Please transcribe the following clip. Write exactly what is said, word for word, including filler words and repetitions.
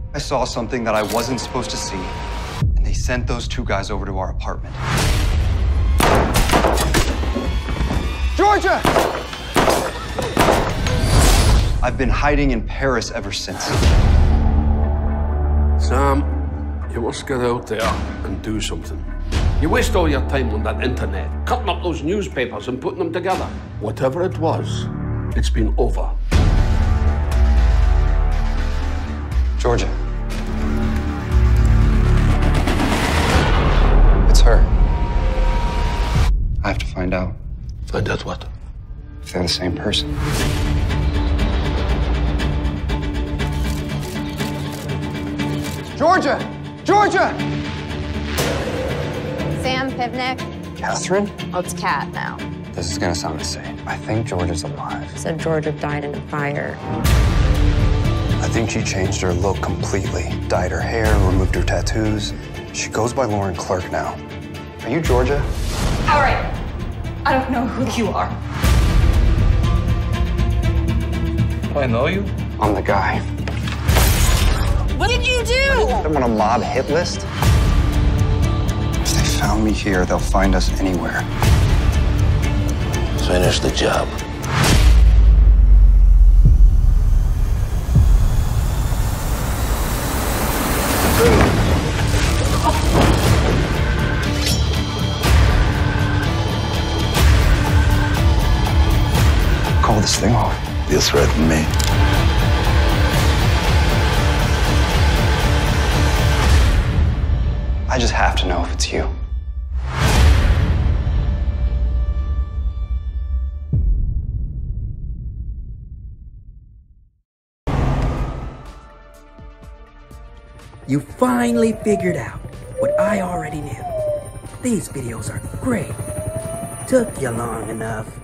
I saw something that I wasn't supposed to see, and they sent those two guys over to our apartment. Georgia! I've been hiding in Paris ever since. Sam, you must get out there and do something. You waste all your time on that internet, cutting up those newspapers and putting them together. Whatever it was, it's been over. Georgia. It's her. I have to find out. Find out what? If they're the same person. Georgia! Georgia! Sam Pivnik. Catherine? Oh, it's Kat now. This is gonna sound insane. I think Georgia's alive. Said Georgia died in a fire. I think she changed her look completely. Dyed her hair, removed her tattoos. She goes by Lauren Clark now. Are you Georgia? All right. I don't know who you are. I know you. I'm the guy. What did you do? I'm on a mob hit list. If they found me here, they'll find us anywhere. Finish the job. Call this thing off. You threaten me. I just have to know if it's you. You finally figured out what I already knew. These videos are great. Took you long enough.